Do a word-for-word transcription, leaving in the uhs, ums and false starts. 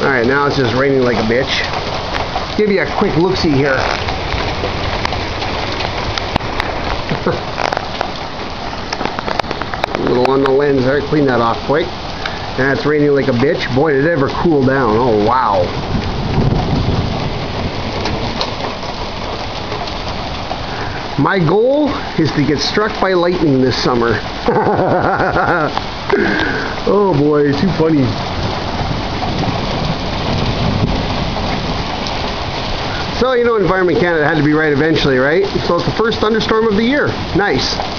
Alright, now it's just raining like a bitch. Give you a quick look-see here. A little on the lens there, clean that off quick. And it's raining like a bitch. Boy, did it ever cool down. Oh, wow. My goal is to get struck by lightning this summer. Oh boy, too funny. So, you know, Environment Canada had to be right eventually, right? So it's the first thunderstorm of the year. Nice.